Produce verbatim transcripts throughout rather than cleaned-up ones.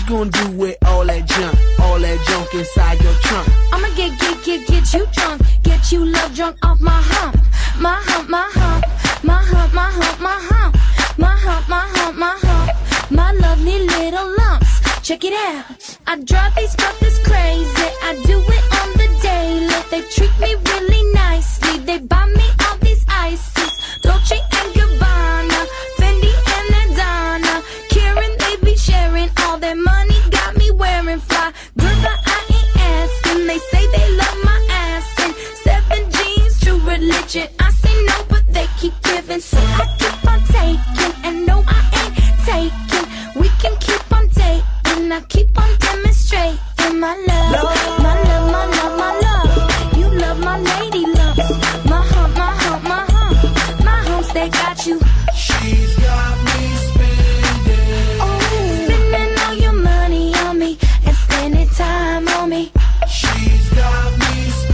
gonna do with all that junk, all that junk inside your trunk? I'ma get, get, get, get you drunk, get you love drunk off my hump, my hump, my hump, my hump, my hump, my hump, my hump, my hump, my hump, my lovely little lumps. Check it out. I drive these brothers crazy. I do it on the daily. They treat me really nicely. They buy me all these ices, Dolce and Gabbana, Fendi and Adana, Karen. They be sharing all their money. Got me wearing fly. Girl, but I ain't asking. They say they love my ass and seven jeans, true religion. I say no, but they keep giving, so I keep on taking. And no, I ain't taking. We can keep on dating. I keep on demonstrating my love, my love, my love, my love. You love my lady lumps, my hump, my hump, my hump, my humps. They got you. She's got me spending, oh, spending all your money on me and spending time on me. She's got me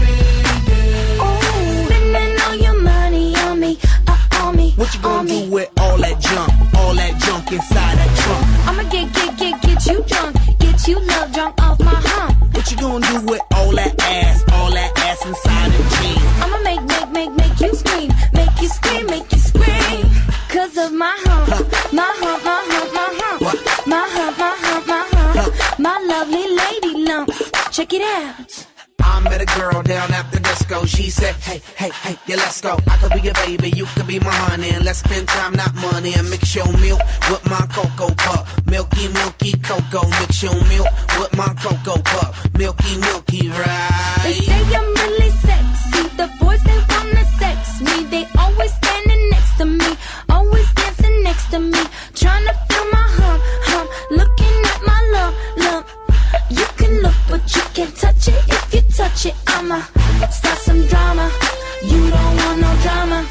spending, oh, spending all your money on me, uh, on me. What you gonna do with all that junk, all that junk inside that trunk? I'ma get, get, get, get you drunk, get you love drunk off my hump. What you gonna do with all that ass, all that ass inside them jeans? I'ma make, make, make, make you scream, make you scream, make you scream. Cause of my hump, huh. my hump, my hump, my hump, what? my hump, my hump, my hump, huh. My lovely lady lumps. Check it out. I met a girl down at the disco. She said, hey, hey, hey, yeah, let's go. I could be your baby, you could be my honey, and let's spend time, not money. And mix your milk with my cocoa pup. Milky, milky cocoa. Mix your milk with my cocoa pup. Milky, milky, right? They say I'm really sexy. The boys, they wanna sex me. They always standing next to me, always dancing next to me, trying to feel my hump, hump, looking at my lump, lump. You can look, but you can't touch it. If you touch it, I'ma start some drama. You don't want no drama,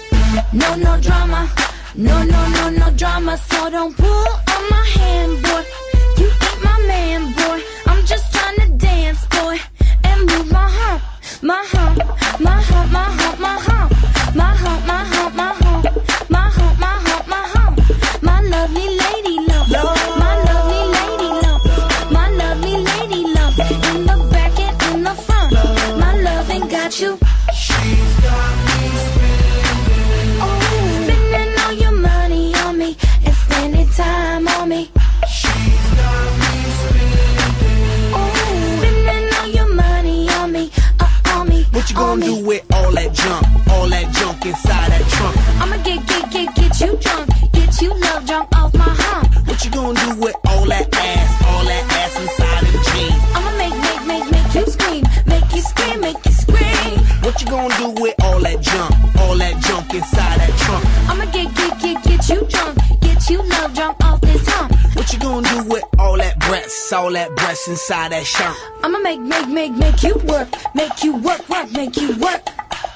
no, no drama, no, no, no, no drama. So don't pull on my hand, boy. You ain't my man, boy. I'm just trying to dance, boy, and move my hump, my hump, my hump, my hump, my hump, my hump, my hump, my hump, my hump, my hump, my hump, my lovely lady lump, my lovely lady lump, my lovely lady lump, in the back and in the front. My loving got you. She's got me spending, oh, spending all your money on me and spending time on me. She's got me spending, oh, spending all your money on me, uh, on me. What you gonna do with all that junk, all that junk inside that trunk? I'ma get, get, get, get you drunk, get you love drunk off my hump. What you gonna do with all that ass, all that ass inside them jeans? I'ma make, make, make, make you scream, make you scream, make you scream. What you gonna do with all that junk, all that junk inside that trunk? I'ma get, get, get, get you drunk, get you love drunk off this hump. What you gonna do with all that breasts, all that breasts inside that shirt? I'ma make, make, make, make you work, make you work, work, make you work.